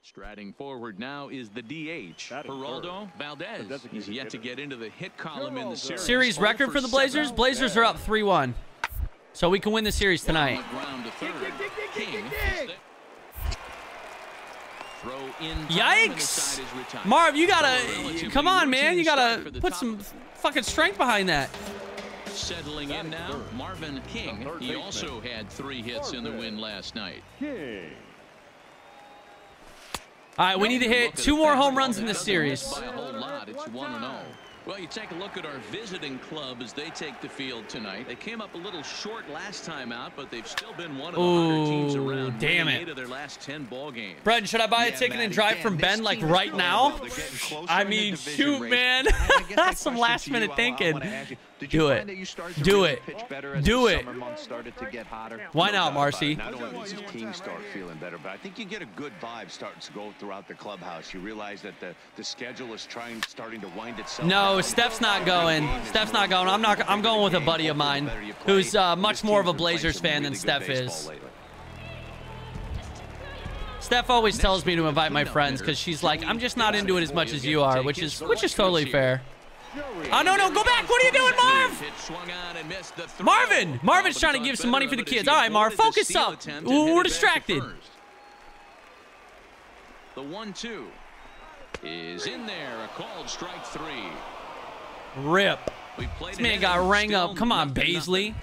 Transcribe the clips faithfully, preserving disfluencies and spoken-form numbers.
Striding forward now is the D H. Geraldo Valdez. He's yet to get into the hit column in the series. Series record for the Blazers. Blazers are up three one. So we can win the series tonight. Yikes! Marv, you gotta... Come on, man. You gotta put some fucking strength behind that. Settling in now, Marvin King. He also had three hits in the win last night. All right, we need to hit two more home runs in this series. By a whole lot. It's one and oh. Well, you take a look at our visiting club as they take the field tonight. They came up a little short last time out, but they've still been one of the hotter teams around. Damn it. Eight of their last ten ball games. Brendan, should I buy a yeah, ticket man, and drive again, from Ben like right now? I mean, shoot, race. man. That's some last minute you, thinking. Do it. Do it. Do it. Why not, Marcy? Not only does his team start feeling better, but I think you get a good vibe starting to go throughout the clubhouse. You realize that the the schedule is trying starting to wind itself. No, Steph's not going. Steph's not going. I'm not. I'm going with a buddy of mine who's uh, much more of a Blazers fan than Steph is. Steph always tells me to invite my friends because she's like, I'm just not into it as much as you are, which is which is totally fair. Oh, no, no, go back. What are you doing, Marv? Marvin. Marvin's trying to give some money for the kids. All right, Marv, focus up. Ooh, we're distracted. The one two is in there. A called strike three. Rip. This man got rang up. Come on, Baisley.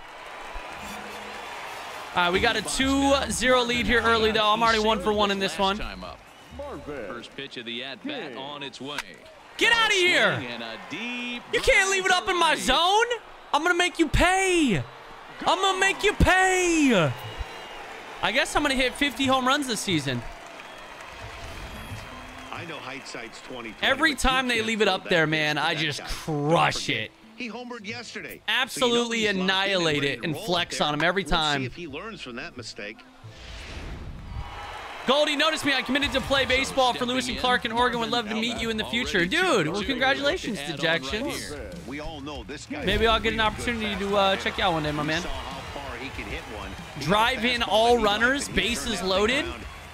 All right, we got a two zero lead here early, though. I'm already one for one in this one. First pitch of the at-bat on its way. Get out of here! You can't leave it up in my zone! I'm gonna make you pay! I'm gonna make you pay! I guess I'm gonna hit fifty home runs this season. I know hindsight's twenty. Every time they leave it up there, man, I just crush it. He homered yesterday. Absolutely annihilate it and flex on him every time. See if he learns from that mistake. Goldie, notice me. I committed to play baseball for Lewis and Clark in Oregon. Would love to meet you in the future. Dude, well, congratulations, Dejections. Maybe I'll get an opportunity to uh, check you out one day, my man. Drive in all runners, bases loaded.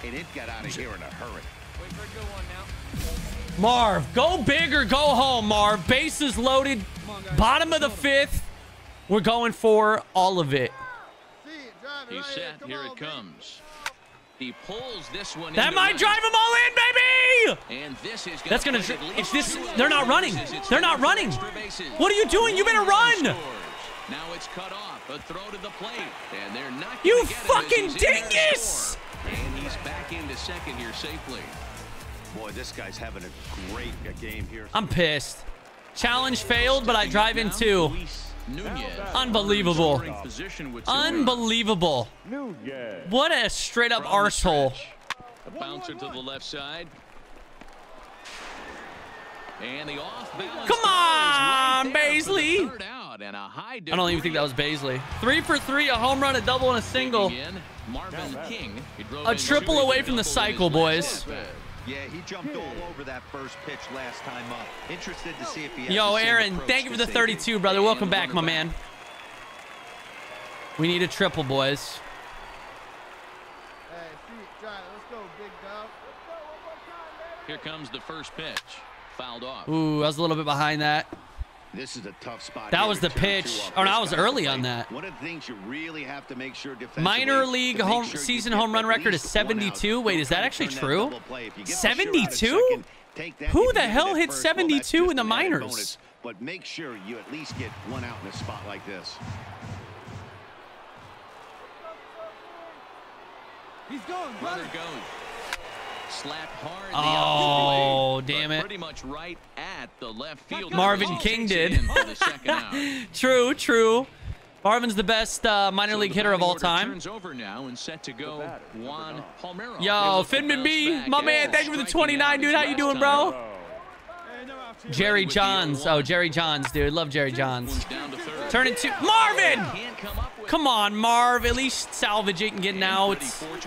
Marv, go big or go home, Marv. Bases loaded, bottom of the fifth. We're going for all of it. He's set. Here it comes. He pulls this one. That might drive them all in, baby. And this is That's gonna. It's this. They're not running. They're not running. What are you doing? You better run. Now it's cut off. A throw to the plate, and they're not. You fucking dingus! And he's back into second here safely. Boy, this guy's having a great game here. I'm pissed. Challenge failed, but I drive in two. Unbelievable. Unbelievable. What a straight up arsehole. A bouncer to the left side. And the off balance. Come on, Baisley. I don't even think that was Baisley. Three for three, a home run, a double, and a single. A triple away from the cycle, boys. Yeah, he jumped all over that first pitch last time up. Interested to see if he has Yo, Aaron, thank you for the thirty-two, brother. Welcome back, my man. We need a triple, boys. Here comes the first pitch. Fouled off. Ooh, I was a little bit behind that. This is a tough spot. That was the pitch. Oh, no, I was early on that. One of the things you really have to make sure defensively. Minor league home season home run record is seventy-two. Wait, is that actually true? seventy-two? Who the hell hit seventy-two in the minors? But make sure you at least get one out in a spot like this. He's going, brother. Going. Slap hard. Oh, damn it. Pretty much right at the left field. Marvin King did. True, true. Marvin's the best uh, minor league hitter of all time. Turns over now and set to go Juan Palmeiro. Yo, Finman B, my man, thank you for the twenty-nine, dude. How you doing, bro? Jerry Johns. Oh, Jerry Johns, dude. Love Jerry Johns. Turn it to Marvin. Come on, Marv. At least salvage it and get an out.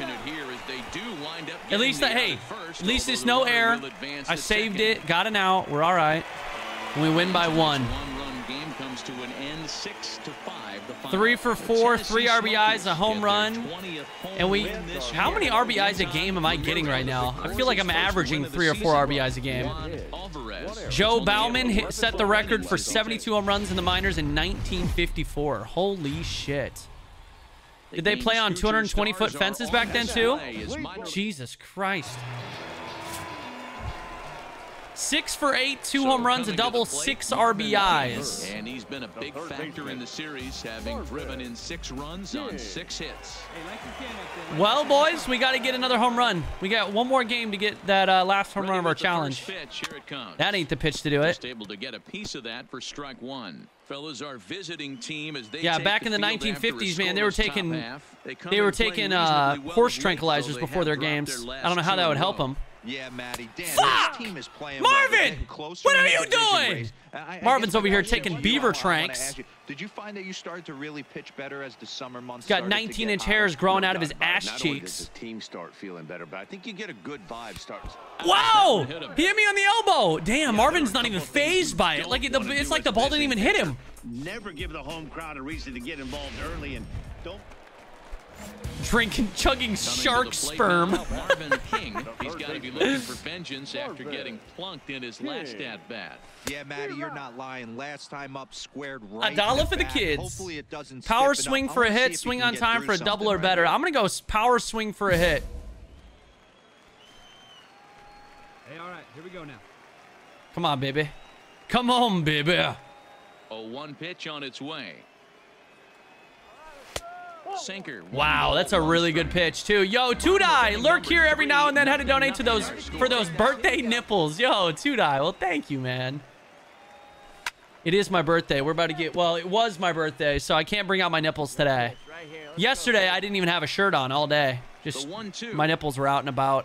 At least that, hey, at least there's no error. I saved it, got an out. We're all right. And we win by one. comes to an end, six to five. The final. Three for four, three R B Is, a home run. And we, how many R B Is a game am I getting right now? I feel like I'm averaging three or four R B Is a game. Joe Bauman hit, set the record for seventy-two home runs in the minors in nineteen fifty-four. Holy shit. Did they play on two hundred twenty foot fences back then too? Jesus Christ. Six for eight, two home runs, a double, six R B Is. And he's been a big factor in the series, having driven in six runs on six hits. Well, boys, we got to get another home run. We got one more game to get that uh, last home run of our challenge. That ain't the pitch to do it. Just able to get a piece of that for strike one. Fellas, our visiting team as they yeah, back in the nineteen fifties, man, they were taking they, they were taking uh, horse tranquilizers before their games. I don't know how that would help them. Yeah, Matty. Dan, Fuck! Team is playing Marvin! Well, What are you doing? I, I Marvin's over here taking you beaver know, tranks. You, did you find that you started to really pitch better as the summer months? He's got nineteen inch hairs growing out of his ass Not only cheeks. does the team start feeling better, but I think you get a good vibe starting. Wow! He hit me on the elbow. Damn, Marvin's not even phased by it. Like the, it's like the ball didn't even hit him. Never give the home crowd a reason to get involved early, and don't. Drinking, chugging shark sperm. Marvin King, he's got to be looking for vengeance after getting plunked in his last at bat. Yeah, Matty, you're not lying. Last time up, squared right. A dollar for the back. kids. Hopefully it doesn't Power skip swing enough. for a I wanna see hit, if swing he can on get time through for a something double or right better. here. I'm gonna go power swing for a hit. Hey, all right, here we go now. Come on, baby. Come on, baby. A one pitch on its way. Sinker. Wow, that's a really good pitch too. Yo, Tudai, lurk here every now and then. Had to donate to those for those birthday nipples. Yo, Tudai, well, thank you, man. It is my birthday. We're about to get, well, it was my birthday, so I can't bring out my nipples today. Yesterday, I didn't even have a shirt on all day. Just my nipples were out and about.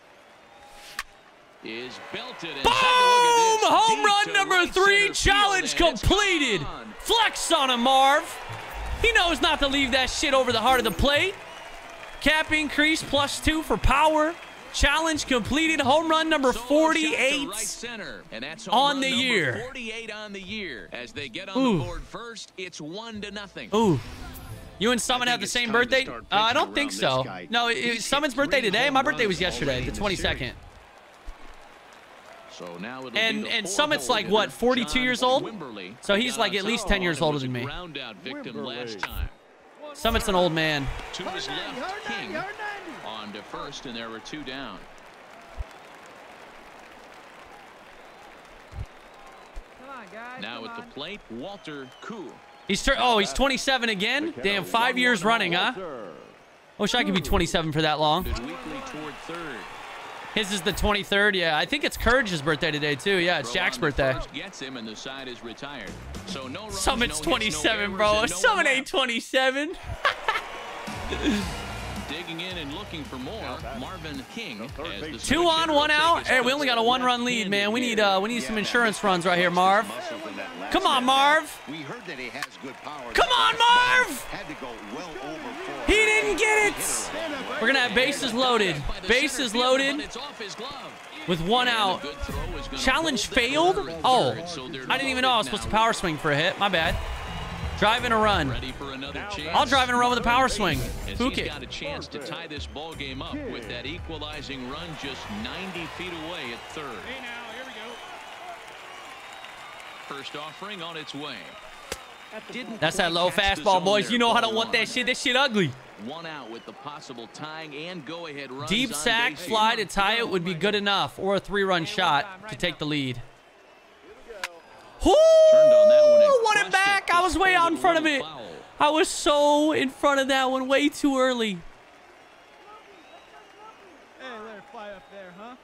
Is belted and Boom! Home run Deep to number right three, center challenge field, and it's completed. gone. Flex on him, Marv. He knows not to leave that shit over the heart of the plate. Cap increase plus two for power. Challenge completed. Home run number forty-eight Right center, and that's on the year. forty-eight on the year. As they get on Ooh. the board first, it's one to nothing. Ooh. You and Summon have the it's same time to birthday? start Uh, I pitching don't think around so. this guy. No, it, He's Summon's hit birthday three today. home My birthday was runs yesterday, already the in twenty-second. series. So now it'll And be the and fourth Summit's like hole what, hitter, forty-two John years old? Wimberly. So he's like at least ten years older than me. Ground out victim last time. Summit's an old man. To his left, King on to first, and there were two down. Come on, guys. Now come at the on. plate, Walter Koo. He's tur- oh, he's twenty-seven again? Damn, five years running, huh? Wish I could be twenty-seven for that long. Weekly toward third. His is the twenty-third. Yeah, I think it's Courage's birthday today, too. Yeah, it's Throw Jack's on the birthday. first Gets him, and the side is retired. So no runs, Summit's no hits, no twenty-seven, errors, bro. and no Summit one ain't twenty-seven. Digging in and looking for more. Marvin King as the Two on, switch one hitter out. will take Hey, his we only got a first one-run lead, man. We need uh, we need some insurance runs right here, Marv. Come on, Marv. We heard that he has good power. Come on, Marv. Had to go well over four. He didn't get it. We're gonna have bases loaded. by the Bases center fielder, loaded but it's off his glove. with one And a out. good throw is gonna Challenge hold the failed? runner at Oh, third, so they're I didn't even know I was loaded supposed to now. power swing for a hit. My bad. Drive and a run. Ready for another chance. I'll drive and run with a power swing. As Fook he's it. got a chance to tie this ball game up with that equalizing run just ninety feet away at third. Hey now, here we go. First offering on its way. Didn't That's that quite low catch the fastball, zone boys. there, You know I ball don't want that one. shit. That shit ugly. One out with the possible tying and go-ahead runs Deep on sack, base. fly to tie it would be good enough, or a three-run shot to take the lead. Whoo! Turned on that one and Want it crushed back. it. I was way Just out in front of pulled a it. little foul. I was so in front of that one way too early. Hey, let it fly up there, huh?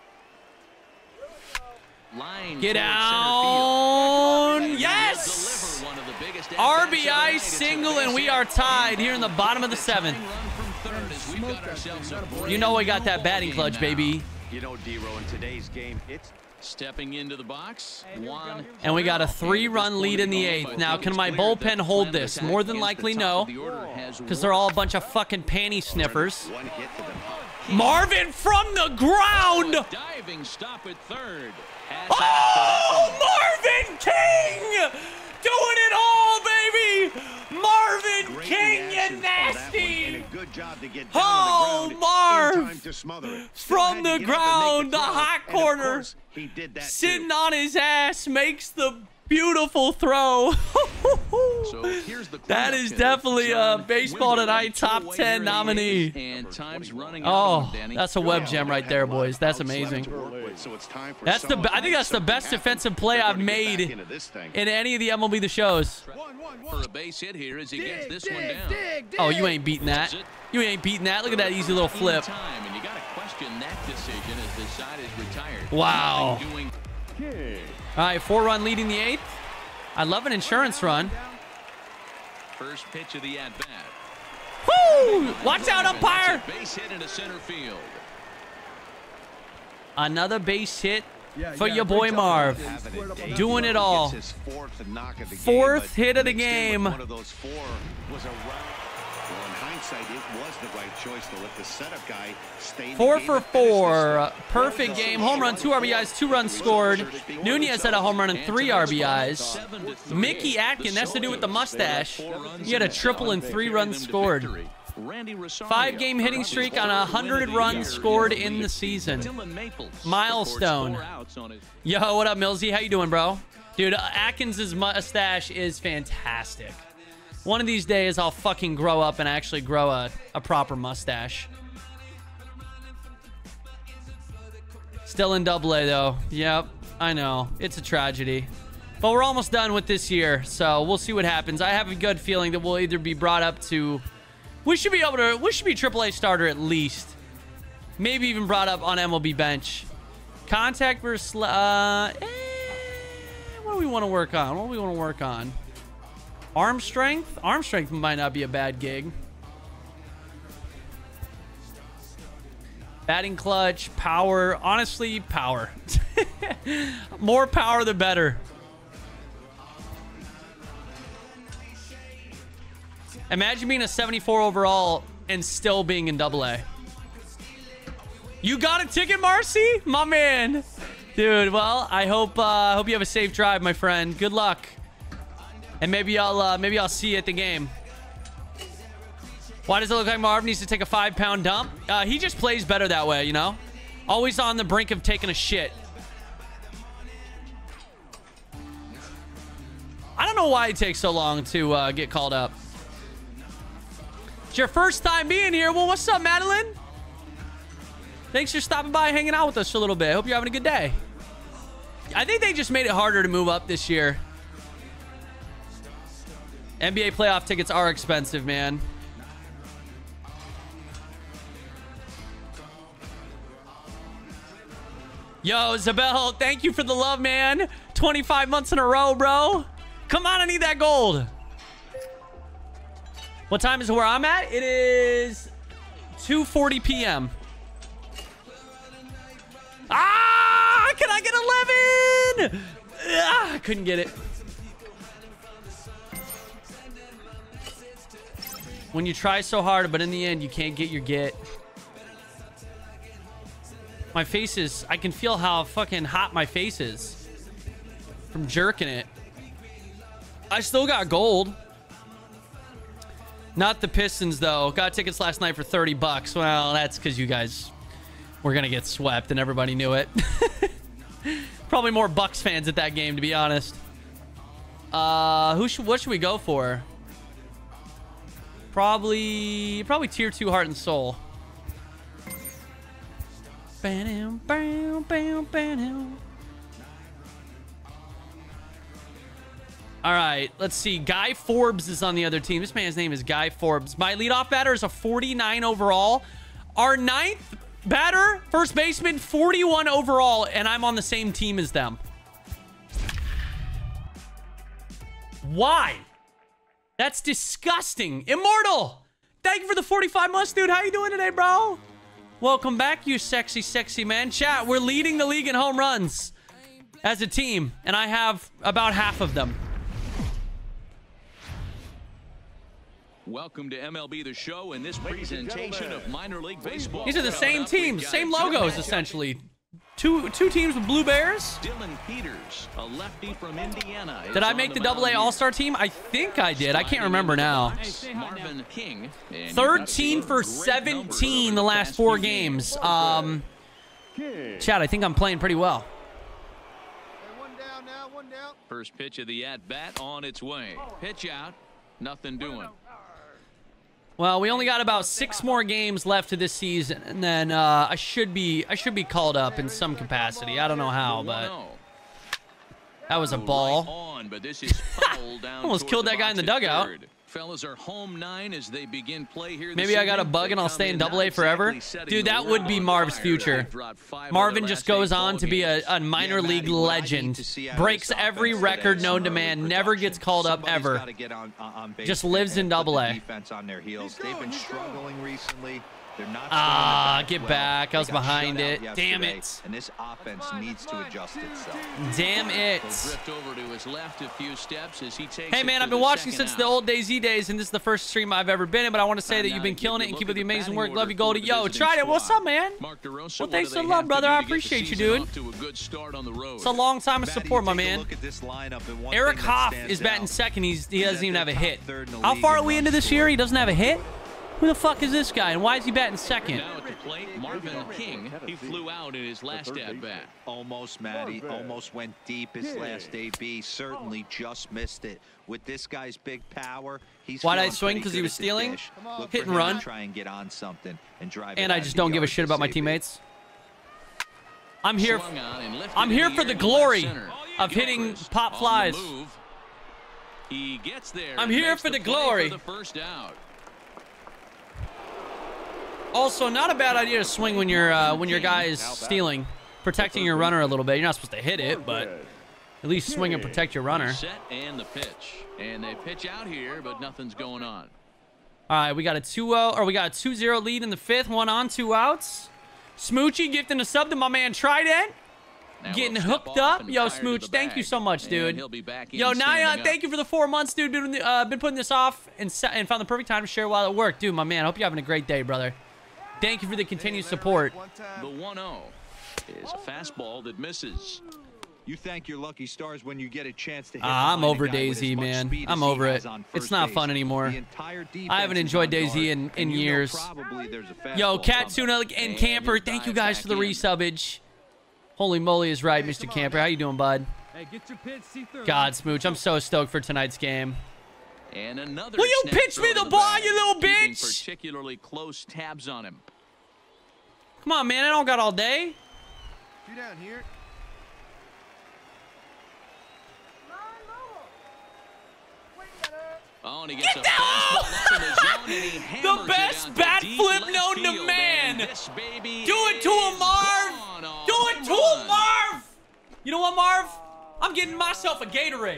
Line Get toward down. center field. Yes! Deliver one of the biggest R at-bats B of the I night. It's a single, base and we hit. are tied here in the bottom of the seventh. Run from third as we've got ourselves a You know we got that brand-new batting ballgame clutch, now. baby. You know, D-Row, in today's game, it's Stepping into the box, one. And we got a three-run lead in the eighth. Now, can my bullpen hold this? More than likely, no, because they're all a bunch of fucking panty sniffers. one hit to the Marvin from the ground. Diving stop at third. Oh, Marvin King! doing it all, baby. Marvin Great King, reaction you from that one, nasty. and a good job to get down Oh, on the ground Marv. in time to smother it. Still From had the to get up and make ground, the throw, hot and of corner. course, he did that Sitting too. on his ass makes the beautiful throw. So here's the That cleanup is hitter, definitely a John Baseball Wimberly, Tonight two top away ten here in the nominee. eighth, and time's running out Oh, on Danny. that's a web gem right there, boys. That's amazing. That's the. I think that's the best defensive play I've made in any of the M L B The Shows. For a base hit here as he gets this one down. Dig, dig. Oh, you ain't beating that. You ain't beating that. Look at that easy little flip. In time, and you got to question that decision as the side is retired. Wow. Doing All right, four run leading the eighth. I love an insurance run. first pitch of the at bat. Woo! Watch out, umpire. Base hit into center field. Another base hit Yeah, for yeah, your great boy job, Marv. man. Squared up on that Doing one. it all. Gets his fourth knock of the Fourth game, but hit of the mixed in with game. One of those four was a round. Well, in hindsight, it was the right choice to let the setup guy stay in the Four game for and finish this four. thing. Perfect game. Home run, two R B Is, two runs scored. Nunez had a home run and three R B Is. Seven to three. Mickey Atkin, that's to do with the mustache. He had a triple and three runs scored. Randy Rosario, Five-game hitting streak on one hundred runs scored in the season. Dylan Maples Milestone. records four outs on his- Yo, what up, Millsy? How you doing, bro? Dude, Atkins' mustache is fantastic. One of these days, I'll fucking grow up and actually grow a, a proper mustache. Still in double A, though. Yep, I know. It's a tragedy. But we're almost done with this year, so we'll see what happens. I have a good feeling that we'll either be brought up to... We should be able to... We should be triple A starter at least. Maybe even brought up on M L B bench. Contact versus... Uh, eh, what do we want to work on? What do we want to work on? Arm strength? Arm strength might not be a bad gig. Batting clutch, power. Honestly, power. More power, the better. Imagine being a seventy-four overall and still being in double A. You got a ticket, Marcy? My man. Dude, well, I hope uh, hope you have a safe drive, my friend. Good luck. And maybe I'll uh, maybe I'll see you at the game. Why does it look like Marv needs to take a five-pound dump? Uh, he just plays better that way, you know? Always on the brink of taking a shit. I don't know why it takes so long to uh, get called up. It's your first time being here. Well, what's up, Madeline? Thanks for stopping by and hanging out with us for a little bit. Hope you're having a good day. I think they just made it harder to move up this year. N B A playoff tickets are expensive, man. Yo, Zabel, thank you for the love, man. twenty-five months in a row, bro. Come on, I need that gold. What time is where I'm at? It is two forty p m Ah! Can I get eleven? Ah, I couldn't get it. When you try so hard, but in the end, you can't get your get. My face is... I can feel how fucking hot my face is from jerking it. I still got gold. Not the Pistons, though. Got tickets last night for thirty bucks. Well, that's because you guys were going to get swept and everybody knew it. Probably more Bucks fans at that game, to be honest. Uh, who should... What should we go for? Probably... Probably tier two Heart and Soul. Bam, bam, bam, bam. All right, let's see. Guy Forbes is on the other team. This man's name is Guy Forbes. My leadoff batter is a forty-nine overall. Our ninth batter, first baseman, forty-one overall, and I'm on the same team as them. Why? That's disgusting. Immortal, thank you for the forty-five months, dude. How you doing today, bro? Welcome back, you sexy, sexy man. Chat, we're leading the league in home runs as a team, and I have about half of them. Welcome to M L B The Show and this presentation of minor league baseball. These are the same teams, same logos, essentially. Two two teams with blue bears. Dylan Peters, a lefty from Indiana. Did I make the double A All-Star team? I think I did. I can't remember now. Marvin King. thirteen for seventeen the last four games. Um, Chad, I think I'm playing pretty well. First pitch of the at-bat on its way. Pitch out. Nothing doing. Well, we only got about six more games left to this season, and then uh, I should be I should be called up in some capacity. I don't know how, but that was a ball. On, but this is foul down almost killed that guy in the dugout. Third. Fellas are home nine as they begin play here. Maybe I got a bug and I'll stay in double A forever. Dude, that would be Marv's future. Marvin just goes on to be a, a minor league legend. Breaks every record known to man. Never gets called up ever. Just lives in double A. They've been struggling recently. They're not Ah, get back. I was behind it. Damn it. And this offense needs to adjust itself. Damn it. Over to his left a few steps as he takes Hey, man, I've been watching since the old DayZ days, and this is the first stream I've ever been in, but I want to say that you've been killing it and keep up the amazing work. Love you, Goldie. Yo, tried it. What's up, man? Well, thanks for the love, brother. I appreciate you, dude. It's a long time of support, my man. Eric Hoff is batting second. He's, he doesn't even have a hit. How far are we into this year? He doesn't have a hit? Who the fuck is this guy, and why is he batting second? Now at the plate, Marvin King. He flew out in his last at-bat. Almost, Matty. Almost went deep his last A B. Certainly just missed it. With this guy's big power, he's why did I swing? Because he was stealing? Hit and run. Try and get on something and drive. And I just don't give a shit about my teammates. I'm here. I'm here for the glory of hitting pop flies. He gets there. I'm here for the glory. For the first out. Also, not a bad idea to swing when your uh, when your guy is stealing, protecting your runner a little bit. You're not supposed to hit it, but at least swing and protect your runner. Set and the pitch, and they pitch out here, but nothing's going on. All right, we got a two oh, or we got a two zero lead in the fifth. One on, two outs. Smoochie gifting a sub to my man Trident. Now Getting we'll hooked up. Yo, Smooch, thank you so much, dude. Yo, Naya, thank you for the four months, dude. Been, uh, been putting this off and, and found the perfect time to share while at work. Dude, my man, I hope you're having a great day, brother. Thank you for the continued support. The one oh is a fastball that misses. You thank your lucky stars when you get a chance to hit. Ah, I'm over DayZ, man. I'm over it. It's not fun anymore. I haven't enjoyed DayZ in, in years. Yo, Katsuna and Camper, thank you guys for the resubbage. Holy moly is right, Mister Camper. How you doing, bud? Hey, get your pitch, see through. God, Smooch, I'm so stoked for tonight's game. And another Will you pitch me the ball, you little bitch? Particularly close tabs on him. Come on, man. I don't got all day. You down here. Oh, and he gets Get a fastball up in the zone, and he The hammers best it bat out to deep flip left known to field, man. and this baby Do it to him, is Marv. gone. Oh, Do it home to run. him, Marv. You know what, Marv? I'm getting myself a Gatorade.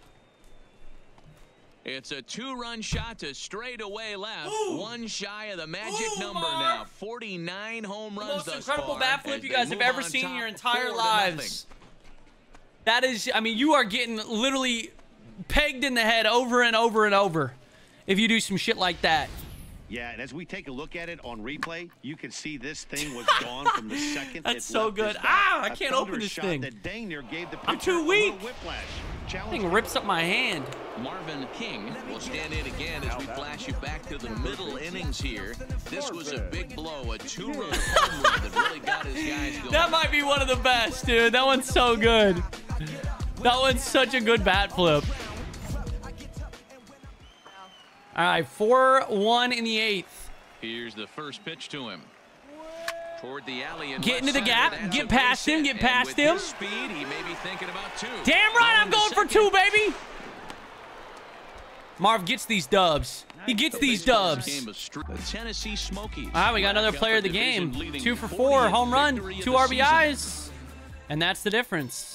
It's a two-run shot to straightaway left. Ooh. One shy of the magic Ooh, number Marv. now. forty-nine home The runs most thus incredible far, bat flip as you they guys have move ever on seen in top your entire four to lives. That is, I mean, you are getting literally pegged in the head over and over and over if you do some shit like that. Yeah, and as we take a look at it on replay, you can see this thing was gone from the second. That's it so left good. his bat. Ah, I A can't open thunderous this shot thing. That dang near gave the I'm pitcher too a weak. little whiplash. This Challenge thing rips up my hand. Marvin King will stand in again as we flash you back to the middle innings here. This was a big blow, a two-run home run that really got his guys going. That might be one of the best, dude. That one's so good. That one's such a good bat flip. All right, four one in the eighth. Here's the first pitch to him. Toward the alley and Get into the gap, that's get a past base him, hit. get And past with him. his speed, he may be thinking about two. Damn right, I'm Going going to for two, second. baby. Marv gets these dubs. He gets The these baseball dubs. game of str- The Tennessee Smokies. All right, we got another player of the game. Two for four, home run, two R B Is. And that's the difference.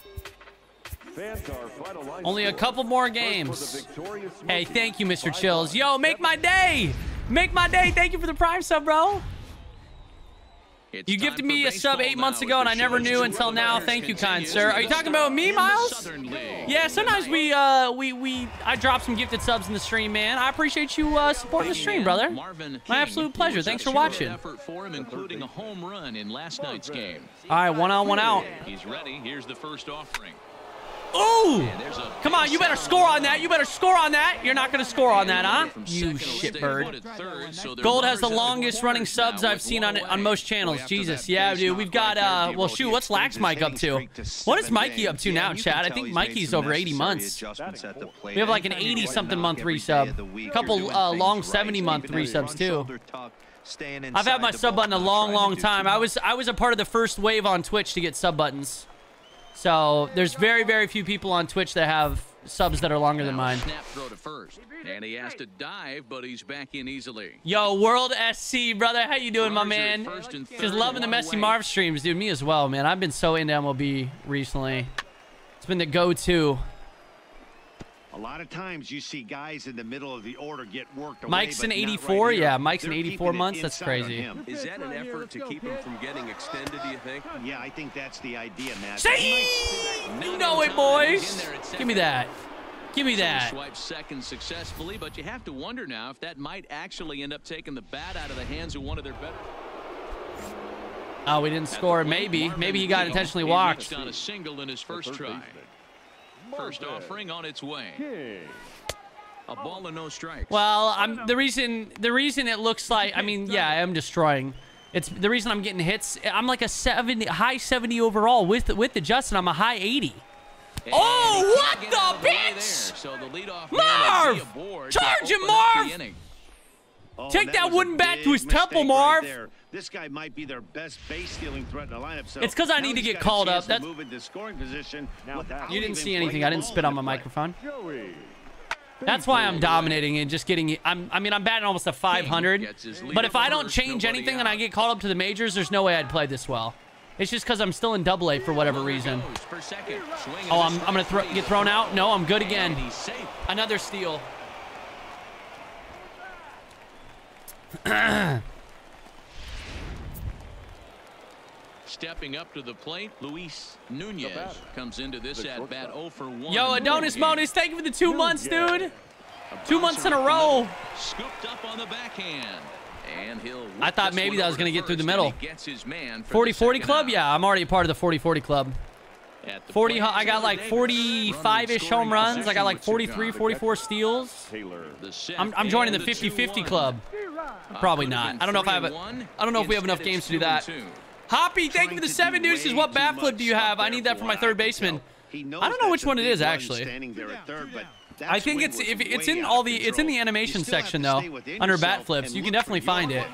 Only a couple more games. Hey, thank you, Mister Chills. Yo, make my day. Make my day. Thank you for the prime sub, bro. It's You time gifted for me a sub baseball eight months now ago, as and the I never show knew two until now. winners Thank you, kind continues sir. Are you in the talking about me, in the Miles? Southern League. Yeah, sometimes we uh we we I drop some gifted subs in the stream, man. I appreciate you uh supporting the stream, brother. Marvin My King. absolute pleasure. It was Thanks a for good watching. effort for him, including a home run in last night's game. All right, one on, one out. He's ready. Here's the first offering. Ooh! And there's a Come on, you better score on that. You better score on that. You're not going to score on that, huh? You shitbird. Gold has the longest running subs I've seen on on most channels. Jesus, yeah, dude. We've got, uh, well, shoot, what's Lax Mike up to? What is Mikey up to now, Chad? I think Mikey's over eighty months. We have like an eighty-something month resub. A couple uh, long seventy-month resubs, too. I've had my sub button a long, long time. I was, I was a part of the first wave on Twitch to get sub buttons. So there's very, very few people on Twitch that have subs that are longer than mine. Snap throw to first. And he has to dive, but he's back in easily. Yo, World S C, brother. How you doing, my man? Just loving the Messy Marv streams, dude. Me as well, man. I've been so into M L B recently. It's been the go-to. A lot of times you see guys in the middle of the order get worked away. Mike's but in not eighty-four. right here. Yeah, Mike's in They're eighty-four keeping it months. That's inside on crazy. him. Is that an effort to keep him from getting extended, do you think? Yeah, I think that's the idea, Matt. See? You know it, boys. Give me that. Give me that. Swipe second successfully, but you have to wonder now if that might actually end up taking the bat out of the hands of one of their better. Oh, we didn't score. Maybe. Maybe he got intentionally walked. On a single in his first try. First offering on its way. A ball and no strikes. Well, I'm the reason the reason it looks like, I mean, yeah, I am destroying. It's the reason I'm getting hits. I'm like a seventy, high seventy overall with with the Justin. I'm a high eighty. And oh, what the bitch! So the leadoff Marv! Charge him, Marv! Oh, Take that, that wooden bat to his temple, right Marv. there. This guy might be their best base stealing threat in the lineup. So it's because I need to get called up. That's That's scoring position. You didn't see anything. I didn't spit on my microphone. That's why I'm dominating and just getting. I'm. I mean, I'm batting almost a five hundred. But if I don't change anything and I get called up to the majors, there's no way I'd play this well. It's just because I'm still in double A for whatever reason. Oh, I'm. I'm gonna throw, get thrown out. No, I'm good again. Another steal. Stepping up to the plate, Luis Nunez comes into this at bat oh for one. Yo, Adonis Monis, thank you for the two months, dude. Two months in a row. Scooped up on the backhand. And he'll I thought maybe that was going to get through the middle. forty forty forty club? Yeah, I'm already a part of the forty forty club. forty, I got like forty-five-ish home runs. I got like forty-three, forty-four steals. I'm, I'm joining the fifty fifty club. Probably not. I don't know if I have a, I don't know if we have enough games to do that. Hoppy, thank you for the seven deuces. What bat flip do you have? I need that for my third baseman. I don't know which one it is, actually. I think it's if it's in all the it's in the animation section though, under bat flips. You can definitely find it.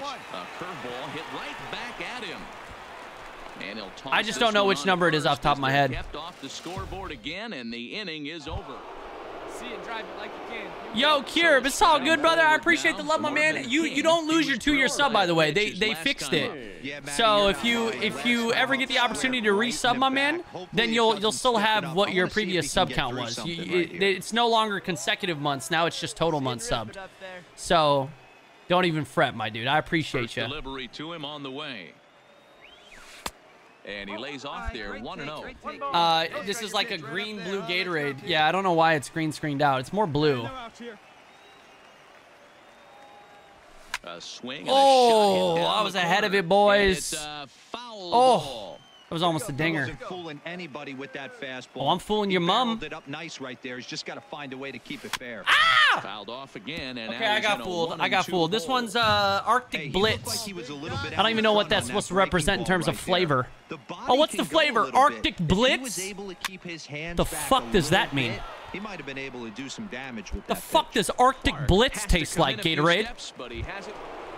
I just don't know which number it is off the top of my head. Kept off the scoreboard again, and the inning is over. See it, drive it like you can. Yo, Cure, it's all good, brother. I appreciate the love, my man. You you don't lose your two-year sub, by the way. They they fixed it. So if you if you ever get the opportunity to resub, my man, then you'll you'll still have what your previous sub count was. You, it, it's no longer consecutive months. Now it's just total months subbed. So don't even fret, my dude. I appreciate you. Delivery to him on the way. And he lays off there, one and oh. Uh, this is like a green-blue Gatorade. Yeah, I don't know why it's green screened out. It's more blue. A swing. Oh, I was ahead of it, boys. Oh, that was almost a dinger. Wasn't fooling anybody with that fastball. Oh, I'm fooling your mom. He it up nice right there. He's just got to find a way to keep it fair. Ah! Fouled off again. And okay, I got fooled. I got fooled. This one's uh, Arctic hey, Blitz. Like I don't even know what that's supposed to represent in terms right of flavor. Oh, what's the flavor? Arctic bit. Blitz? The fuck does that mean? He might have been able to do some damage with the that fuck pitch. does Arctic Blitz taste like, Gatorade? Steps, but he has it.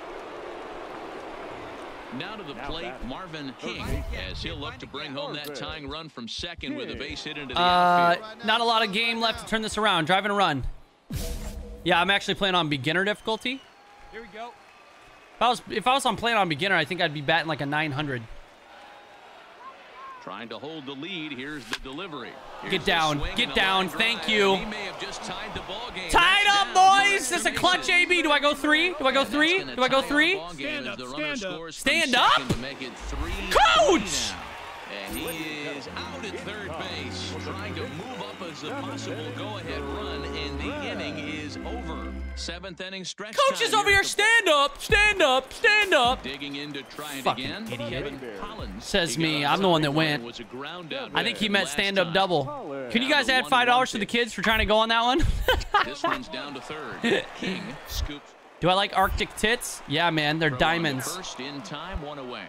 Now to the plate, Marvin King, as he'll look to bring home that tying run from second with a base hit into the uh, outfield. Not a lot of game left to turn this around. Driving a run. Yeah, I'm actually playing on beginner difficulty. Here we go. If I was if I was on playing on beginner, I think I'd be batting like a nine hundred. Trying to hold the lead. Here's the delivery. Here's Get down. Get down. Thank you. He may have just tied the ball game. Tied up, boys. That's a clutch A B. Do I go three? Do I go three? Do I go three? Stand up, stand up. Stand up? Coach! And he is out at third base, trying to move up as a possible go-ahead run, and the inning is over. Seventh inning stretch. Coach is over here. Stand up. Stand up. Stand up. Digging in to try it Fucking again. idiot. Collins. Says me. I'm the one that went. Was a ground out I think he meant last stand-up time. double. Can you guys add five dollars to the kids for trying to go on that one? This one's down to third. King scoops. Do I like Arctic tits? Yeah, man. They're Throw on the diamonds. First in time, one away.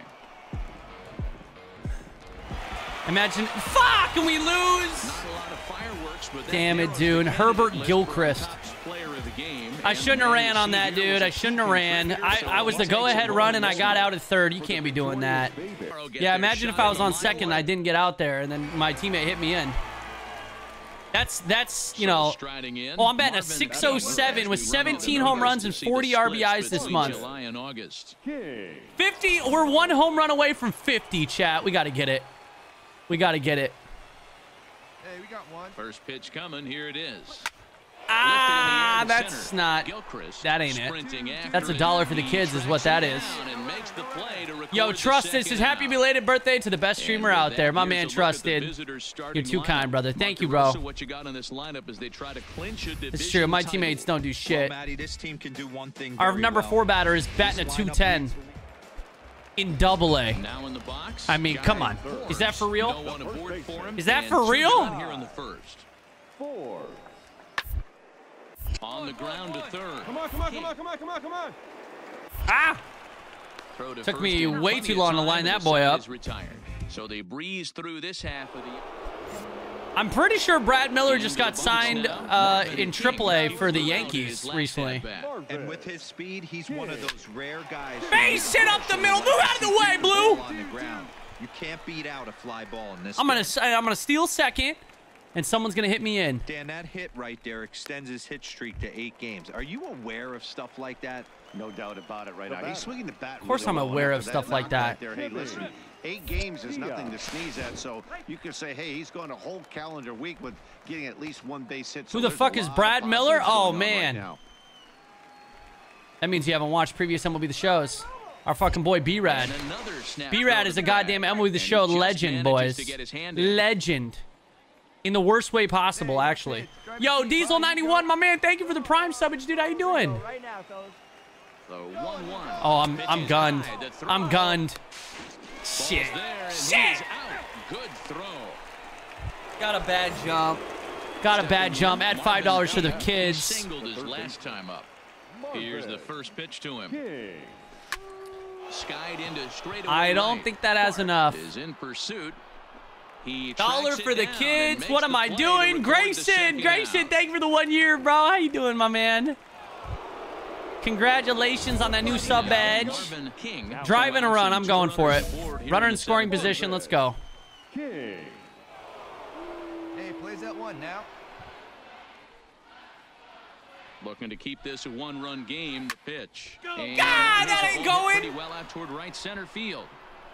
Imagine. Fuck, and we lose. Not a lot of fireworks, but Damn it, that dude. was Herbert the Gilchrist. player of the game. I And shouldn't the have man ran you on see that, here dude. was I a shouldn't have key ran. contributor, I, so I was it the takes go-ahead a run, and I ball got to out at third. You can't be doing that. get Yeah, their imagine if shot I was a on mile second and I away. didn't get out there, and then my teammate hit me in. That's, that's you So know... striding in, Oh, I'm batting a Marvin six oh seven with seventeen home runs and forty R B Is this month. July and August. fifty, we're one home run away from fifty, chat. We got to get it. We got to get it. Hey, we got one. First pitch coming. Here it is. Ah, Lifted in the air to that's center. not... Gilchrist that ain't it. sprinting after That's a it. dollar for the He kids is what tracks that him is. down and makes the play to record Yo, the Trusted second says happy out. belated birthday to the best And streamer with out that, there. My here's man, a look at the Trusted. visitors' starting You're too kind, lineup. brother. Thank Mark you, bro. Caruso, what you got in this lineup as they try to clinch a It's division true. My title. teammates don't do Well, shit. Matty, this team can do one thing Our very number well. four batter is batting a This two lineup ten needs- in double A. Now in the box. I mean, come on. Is that for real? No one aboard for him, Is that and for two real? down here in the first. Four. On the ground to third. Come on, come on, come on, come on, come on, come on. Ah! Throw to Took first me in, way plenty too of long to time, line and that the boy side up. is retired. So they breeze through this half of the. I'm pretty sure Brad Miller just got signed uh, in triple A for the Yankees recently. And with his speed, he's one of those rare guys. who Base can hit up the middle. Move out of the way, put Blue. ball on the ground. You can't beat out a fly ball in this. I'm gonna game. I'm gonna steal second, and someone's gonna hit me in. Dan, that hit right there extends his hit streak to eight games. Are you aware of stuff like that? No doubt about it right now. He's swinging the bat. Of course I'm aware of stuff like that. There. Hey, listen, eight games is nothing to sneeze at, so you could say, hey, he's going a whole calendar week with getting at least one base hit. So Who the there's fuck a is lot Brad of Miller? positives Oh, going on right man. now. That means you haven't watched previous M L B The Shows. Our fucking boy B-Rad. And another snap B-Rad throw is to a the bag. goddamn M L B The And he Show just legend, manages boys. to get his hand in. Legend. In the worst way possible, actually. Yo, Diesel ninety-one, my man, thank you for the prime subbage, dude. How you doing? Right now, fellas. The one one. Oh, I'm I'm Pitches gunned. high, the throw. I'm gunned. Ball's Shit. there, and he Shit. is out. Good throw. Got a bad jump. Got a bad jump. Add five dollars for the Marvin kids. Singled his last time up. Here's the first pitch to him. Skied into straight away. I don't right. think that has enough. Is in pursuit. He Dollar tracks it for the down and kids. makes What the am I play to doing? record the Grayson, second Grayson, out. thank you for the one year, bro. How you doing, my man? Congratulations on that new sub badge. Marvin King. Driving a run. I'm going for it. Here Runner in in the scoring seventh. position. Let's go. Hey, plays that one now. Looking to keep this a one-run game. The pitch. And God, that here's a ain't ball going. Pretty well out toward right center field.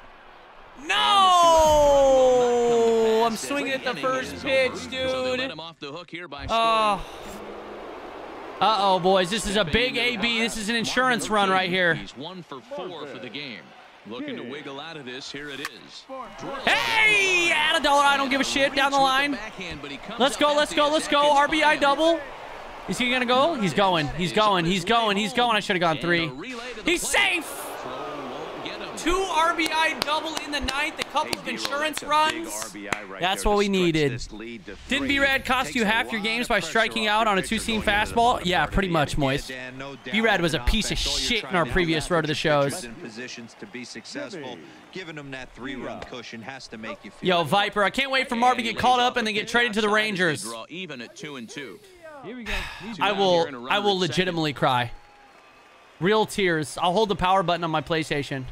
No! I'm As swinging at the inning first is pitch, over. So they let dude. him off the hook here by Oh. scoring. Uh-oh, boys. This is a big A B. This is an insurance run right here. He's one for four for the game. Looking to wiggle out of this. Here it is. Hey! Add a dollar. I don't give a shit. Down the line. Backhand, but he comes Let's up go, let's empty go, as let's that go. gets R B I by him. double. Is he going to go? He's going. He's going. He's going. He's going. I should have gone three. And a relay to the He's plate. safe. Throw won't get him. Two R B I double in the ninth. A couple of Hey, D-Roll, insurance that's a big runs. R B I right That's there what to we stretch needed. this lead to Didn't three. B-Rad cost Takes you a half your lot games of by pressure striking off out your on a pitcher two-seam going into the fastball? bottom Yeah, part of pretty the much, inning. Moist. Yeah, Dan, no doubt. B-Rad was a On piece of offense, all you're shit in trying our to previous have road to the is your pitchers shows. in positions to be successful. Giving them that three-run cushion has to make you feel Yo, good. Viper, I can't wait for Marv to get called up and then get traded to the Rangers. Draw even at two and two. Here we go. Easy. I Two will down here and a runner I will at second. legitimately cry. Real tears. I'll hold the power button on my PlayStation.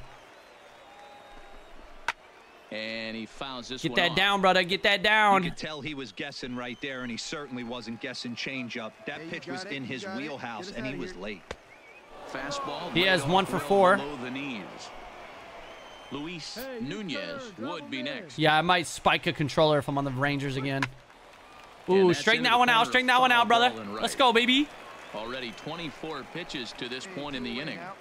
And he fouls this Get one that off. down, brother. Get that You down. could tell he was guessing right there, and he certainly wasn't guessing changeup. That Hey, you pitch got was it, in you his got it. wheelhouse, Get us and he outta was here. late. Fastball. He right has off one for well four. below the knees. Luis Nunez would be next. Yeah, I might spike a controller if I'm on the Rangers again. And Ooh, that's straighten into that the one out. corner, Straighten that one out, brother. foul ball and Let's right. go, baby. Already twenty-four pitches to this point in the inning.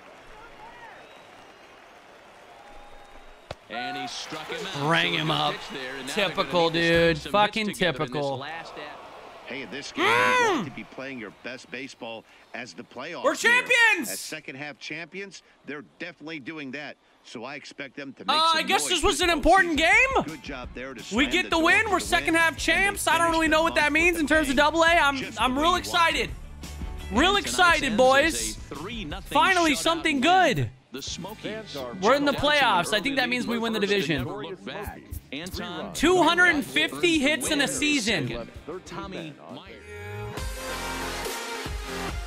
And he struck him out. Rang So a him good up. pitch there, and now they're gonna Typical, need to string dude. some Fucking hits together in this typical. last at- Hey, in this game, you want to be playing your best baseball as the playoffs. We're here. champions! As second half champions, they're definitely doing that. So I expect them to make Uh, some I guess noise this was this an important postseason. game. Good job there to We slam get the door win. for We're the second win, half and they champs. I don't finished really the know what that month means with in a terms of bang. double A. I'm Just I'm the way real you want excited. it. Real Tonight's excited, ends boys. is a three nothing Finally, shutout something win. good. The Smokies. We're in the jumped out to an playoffs. I think early that means lead we win the first and division. never looked back. Anton two hundred fifty hits in a season. Tommy Meyer.